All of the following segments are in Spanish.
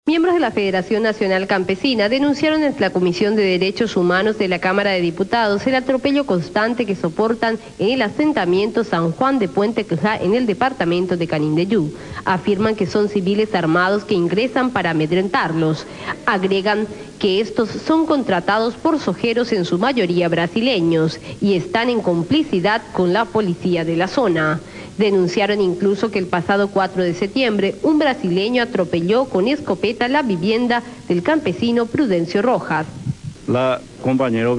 Miembros de la Federación Nacional Campesina denunciaron en la Comisión de Derechos Humanos de la Cámara de Diputados el atropello constante que soportan en el asentamiento San Juan de Puente Quejá en el departamento de Canindeyú. Afirman que son civiles armados que ingresan para amedrentarlos. Agregan que estos son contratados por sojeros en su mayoría brasileños y están en complicidad con la policía de la zona. Denunciaron incluso que el pasado 4 de septiembre un brasileño atropelló con escopeta la vivienda del campesino Prudencio Rojas. La compañero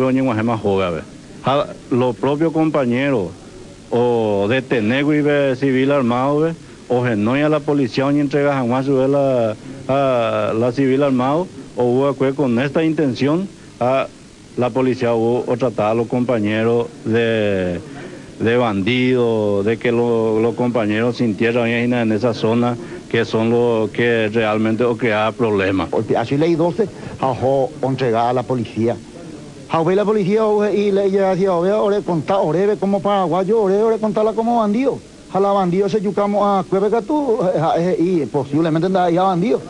los propios compañeros o de Tenegui civil armado o genoy a la policía ni entrega jamás a la civil armado o hubo con esta intención a la policía o tratar a los compañeros de bandidos, de que los compañeros sin tierra en esa zona que son los que realmente crean problemas. Así ley 12, entregada a la policía. La policía y le decía, ore contar, ore como paraguayo, ore contarla como bandido. A la bandido se yucamos a Cuevecatú y posiblemente anda ahí a bandido.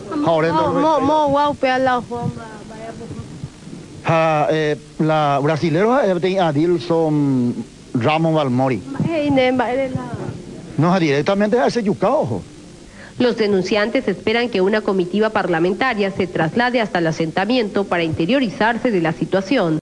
La brasilera son Ramón Balmori. No, directamente a ese yucao. Los denunciantes esperan que una comitiva parlamentaria se traslade hasta el asentamiento para interiorizarse de la situación.